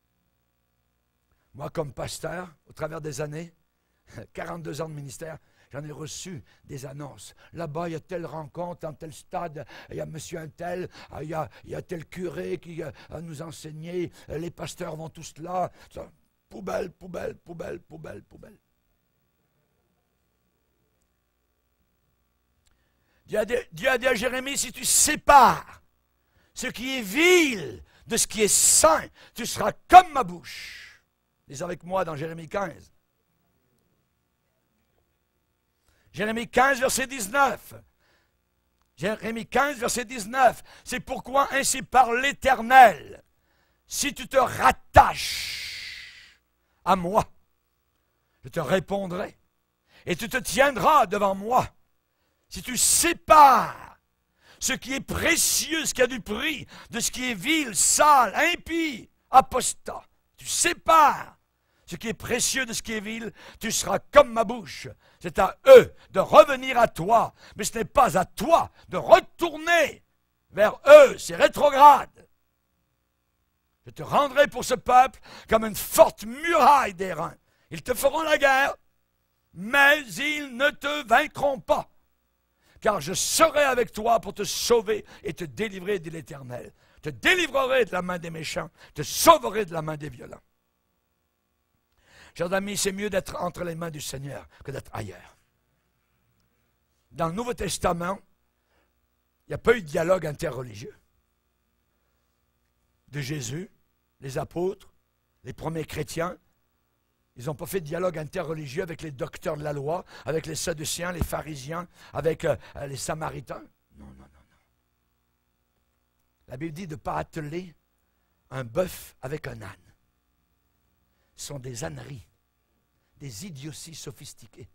[SPEAKER 1] Moi, comme pasteur, au travers des années, quarante-deux ans de ministère, j'en ai reçu des annonces. Là-bas, il y a telle rencontre, dans tel stade, il y a monsieur un tel, il y a, il y a tel curé qui a nous enseigné, les pasteurs vont tous là. Ça, poubelle, poubelle, poubelle, poubelle, poubelle. Dieu a, dit, Dieu a dit à Jérémie, si tu sépares ce qui est vil de ce qui est saint, tu seras comme ma bouche. Lisez avec moi dans Jérémie quinze. Jérémie quinze, verset dix-neuf. Jérémie quinze, verset dix-neuf. C'est pourquoi ainsi parle l'Éternel. Si tu te rattaches à moi, je te répondrai. Et tu te tiendras devant moi. Si tu sépares ce qui est précieux, ce qui a du prix, de ce qui est vil, sale, impie, apostat, tu sépares ce qui est précieux de ce qui est vil, tu seras comme ma bouche. C'est à eux de revenir à toi, mais ce n'est pas à toi de retourner vers eux, c'est rétrograde. Je te rendrai pour ce peuple comme une forte muraille d'airain. Ils te feront la guerre, mais ils ne te vaincront pas. Car je serai avec toi pour te sauver et te délivrer de l'Éternel. Je te délivrerai de la main des méchants, je te sauverai de la main des violents. Chers amis, c'est mieux d'être entre les mains du Seigneur que d'être ailleurs. Dans le Nouveau Testament, il n'y a pas eu de dialogue interreligieux. De Jésus, les apôtres, les premiers chrétiens, ils n'ont pas fait de dialogue interreligieux avec les docteurs de la loi, avec les Sadducéens, les pharisiens, avec euh, les Samaritains. Non, non, non, non. La Bible dit de ne pas atteler un bœuf avec un âne. sont des âneries, des idioties sophistiquées.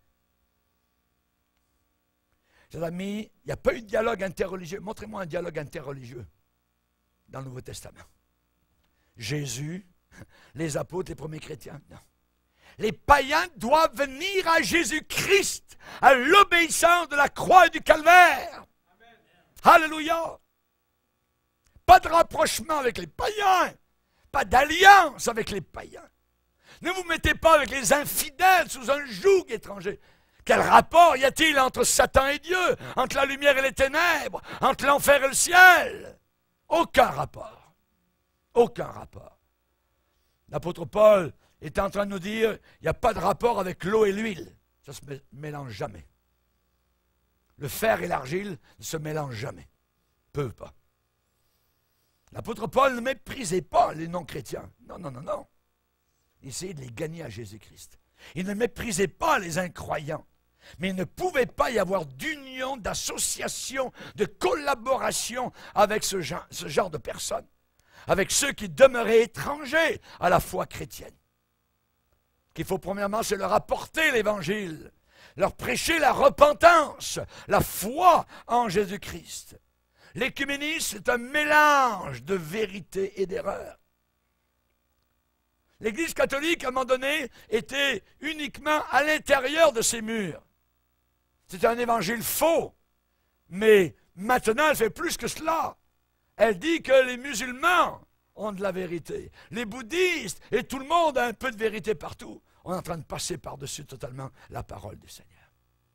[SPEAKER 1] Chers amis, il n'y a pas eu de dialogue interreligieux. Montrez-moi un dialogue interreligieux dans le Nouveau Testament. Jésus, les apôtres, les premiers chrétiens, non. Les païens doivent venir à Jésus-Christ, à l'obéissance de la croix et du calvaire. Amen. Alléluia. Pas de rapprochement avec les païens, pas d'alliance avec les païens. Ne vous mettez pas avec les infidèles sous un joug étranger. Quel rapport y a-t-il entre Satan et Dieu, entre la lumière et les ténèbres, entre l'enfer et le ciel? Aucun rapport. Aucun rapport. L'apôtre Paul est en train de nous dire, il n'y a pas de rapport avec l'eau et l'huile. Ça ne se mélange jamais. Le fer et l'argile ne se mélangent jamais. Peu pas. L'apôtre Paul ne méprisait pas les non-chrétiens. Non, non, non, non. Il essayait de les gagner à Jésus-Christ. Il ne méprisait pas les incroyants. Mais il ne pouvait pas y avoir d'union, d'association, de collaboration avec ce genre, ce genre de personnes. Avec ceux qui demeuraient étrangers à la foi chrétienne. Qu'il faut premièrement, c'est leur apporter l'évangile, leur prêcher la repentance, la foi en Jésus-Christ. L'écuménisme, c'est un mélange de vérité et d'erreur. L'Église catholique, à un moment donné, était uniquement à l'intérieur de ses murs. C'était un évangile faux. Mais maintenant, elle fait plus que cela. Elle dit que les musulmans ont de la vérité. Les bouddhistes et tout le monde a un peu de vérité partout. On est en train de passer par-dessus totalement la parole du Seigneur.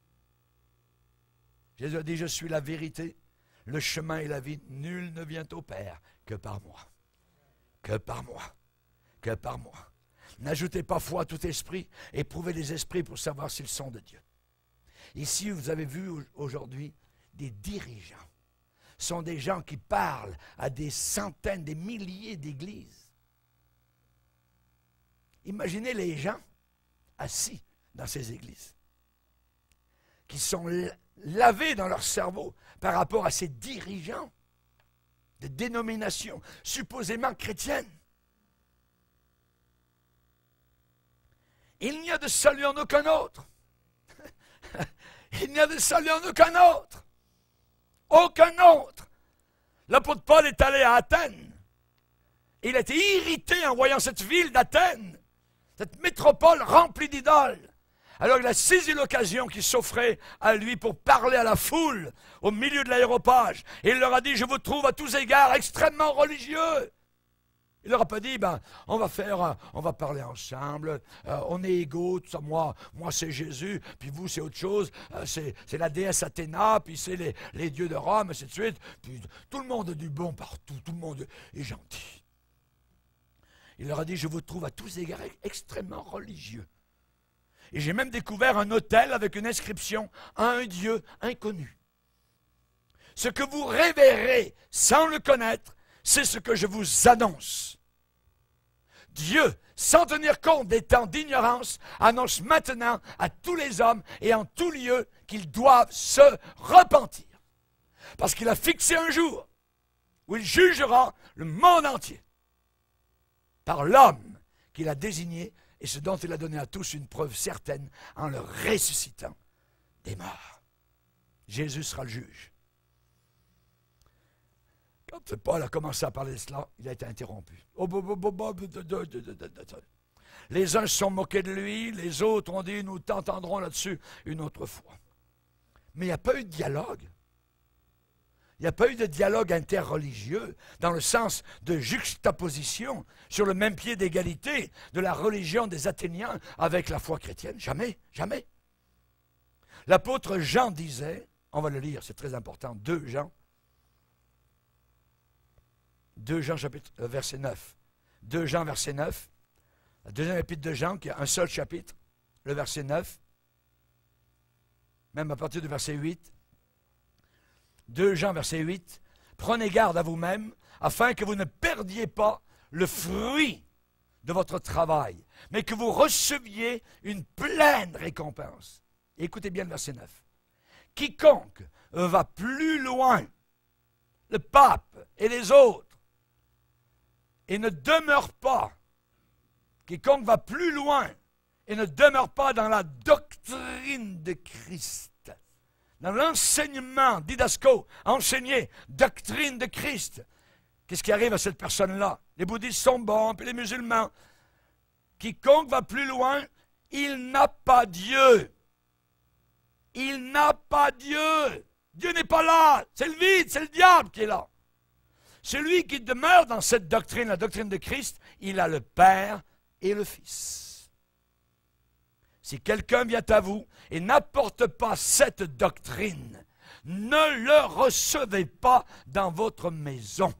[SPEAKER 1] Jésus a dit, je suis la vérité, le chemin et la vie. Nul ne vient au Père que par moi. Que par moi. Que par moi. N'ajoutez pas foi à tout esprit, éprouvez les esprits pour savoir s'ils sont de Dieu. Ici, vous avez vu aujourd'hui des dirigeants. Ce sont des gens qui parlent à des centaines, des milliers d'églises. Imaginez les gens assis dans ces églises, qui sont lavés dans leur cerveau par rapport à ces dirigeants de dénominations supposément chrétiennes. Il n'y a de salut en aucun autre. Il n'y a de salut en aucun autre. Aucun autre. L'apôtre Paul est allé à Athènes. Il a été irrité en voyant cette ville d'Athènes, cette métropole remplie d'idoles. Alors il a saisi l'occasion qui s'offrait à lui pour parler à la foule au milieu de l'aéropage. Et il leur a dit, je vous trouve à tous égards extrêmement religieux. Il leur a pas dit, ben, on va faire, on va parler ensemble, euh, on est égaux, tout ça, moi, moi c'est Jésus, puis vous c'est autre chose, euh, c'est la déesse Athéna, puis c'est les, les dieux de Rome, ainsi de suite. Puis tout le monde a du bon partout, tout le monde est gentil. Il leur a dit, je vous trouve à tous égards extrêmement religieux. Et j'ai même découvert un autel avec une inscription à un Dieu inconnu. Ce que vous révérez sans le connaître, c'est ce que je vous annonce. Dieu, sans tenir compte des temps d'ignorance, annonce maintenant à tous les hommes et en tout lieu qu'ils doivent se repentir. Parce qu'il a fixé un jour où il jugera le monde entier par l'homme qu'il a désigné et ce dont il a donné à tous une preuve certaine en le ressuscitant des morts. Jésus sera le juge. Quand Paul a commencé à parler de cela, il a été interrompu. Les uns se sont moqués de lui, les autres ont dit, nous t'entendrons là-dessus une autre fois. Mais il n'y a pas eu de dialogue. Il n'y a pas eu de dialogue interreligieux dans le sens de juxtaposition sur le même pied d'égalité de la religion des Athéniens avec la foi chrétienne. Jamais, jamais. L'apôtre Jean disait, on va le lire, c'est très important, deux Jean, deux Jean chapitre, euh, verset neuf. deux Jean verset neuf. La deuxième épître de Jean, qui a un seul chapitre, le verset neuf. Même à partir du verset huit. deux Jean verset huit. Prenez garde à vous-même, afin que vous ne perdiez pas le fruit de votre travail, mais que vous receviez une pleine récompense. Et écoutez bien le verset neuf. Quiconque va plus loin, le pape et les autres, et ne demeure pas quiconque va plus loin et ne demeure pas dans la doctrine de Christ, dans l'enseignement, didasco, enseigner, doctrine de Christ. Qu'est-ce qui arrive à cette personne-là? Les bouddhistes sont bons, puis les musulmans. Quiconque va plus loin, il n'a pas Dieu. Il n'a pas Dieu. Dieu n'est pas là. C'est le vide, c'est le diable qui est là. Celui qui demeure dans cette doctrine, la doctrine de Christ, il a le Père et le Fils. Si quelqu'un vient à vous et n'apporte pas cette doctrine, ne le recevez pas dans votre maison.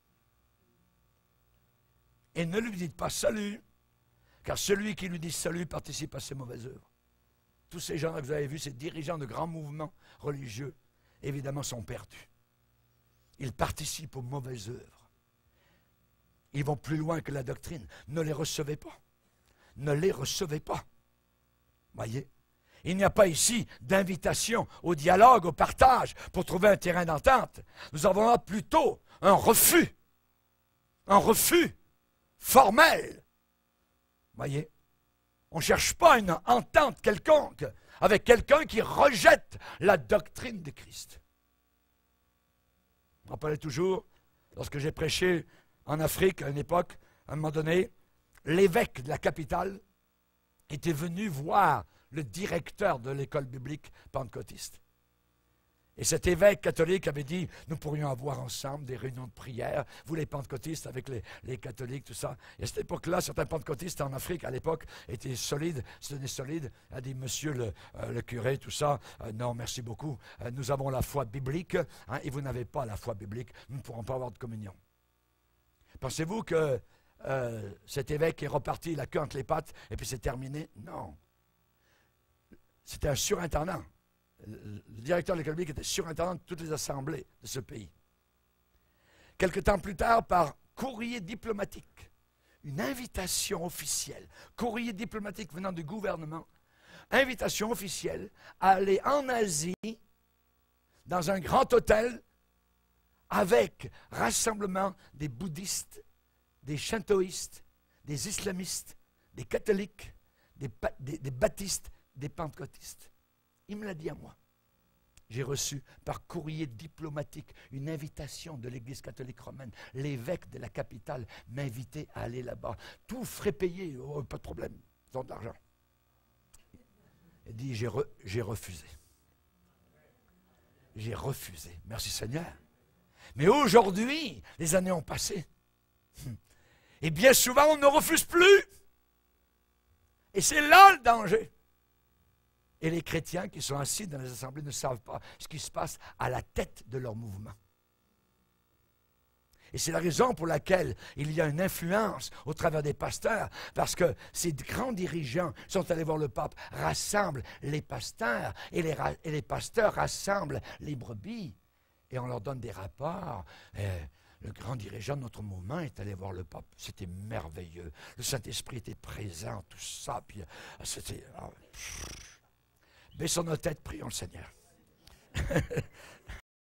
[SPEAKER 1] Et ne lui dites pas salut, car celui qui lui dit salut participe à ses mauvaises œuvres. Tous ces gens que vous avez vus, ces dirigeants de grands mouvements religieux, évidemment, sont perdus. Ils participent aux mauvaises œuvres. Ils vont plus loin que la doctrine. Ne les recevez pas. Ne les recevez pas. Voyez? Il n'y a pas ici d'invitation au dialogue, au partage, pour trouver un terrain d'entente. Nous avons là plutôt un refus. Un refus formel. Voyez? On ne cherche pas une entente quelconque avec quelqu'un qui rejette la doctrine de Christ. Je me rappelle toujours, lorsque j'ai prêché en Afrique à une époque, à un moment donné, l'évêque de la capitale était venu voir le directeur de l'école biblique pentecôtiste. Et cet évêque catholique avait dit, nous pourrions avoir ensemble des réunions de prière, vous les pentecôtistes avec les, les catholiques, tout ça. Et à cette époque-là, certains pentecôtistes en Afrique, à l'époque, étaient solides, se tenaient solides. Il a dit, monsieur le, euh, le curé, tout ça, euh, non, merci beaucoup, euh, nous avons la foi biblique, hein, et vous n'avez pas la foi biblique, nous ne pourrons pas avoir de communion. Pensez-vous que euh, cet évêque est reparti la queue entre les pattes, et puis c'est terminé? Non. C'était un surintendant. Le directeur de l'école biblique était surintendant de toutes les assemblées de ce pays. Quelque temps plus tard, par courrier diplomatique, une invitation officielle, courrier diplomatique venant du gouvernement, invitation officielle à aller en Asie, dans un grand hôtel, avec rassemblement des bouddhistes, des shintoïstes, des islamistes, des catholiques, des, des, des baptistes, des pentecôtistes. Il me l'a dit à moi. J'ai reçu par courrier diplomatique une invitation de l'Église catholique romaine. L'évêque de la capitale m'invitait à aller là-bas. Tout frais payé, oh, pas de problème, ils ont de l'argent. Il dit, j'ai, re, j'ai refusé. J'ai refusé. Merci Seigneur. Mais aujourd'hui, les années ont passé. Et bien souvent, on ne refuse plus. Et c'est là le danger. Et les chrétiens qui sont assis dans les assemblées ne savent pas ce qui se passe à la tête de leur mouvement. Et c'est la raison pour laquelle il y a une influence au travers des pasteurs, parce que ces grands dirigeants sont allés voir le pape, rassemblent les pasteurs, et les, et les pasteurs rassemblent les brebis, et on leur donne des rapports. Et le grand dirigeant de notre mouvement est allé voir le pape. C'était merveilleux. Le Saint-Esprit était présent, tout ça. Puis c'était... Oh, baissons nos têtes, prions le Seigneur.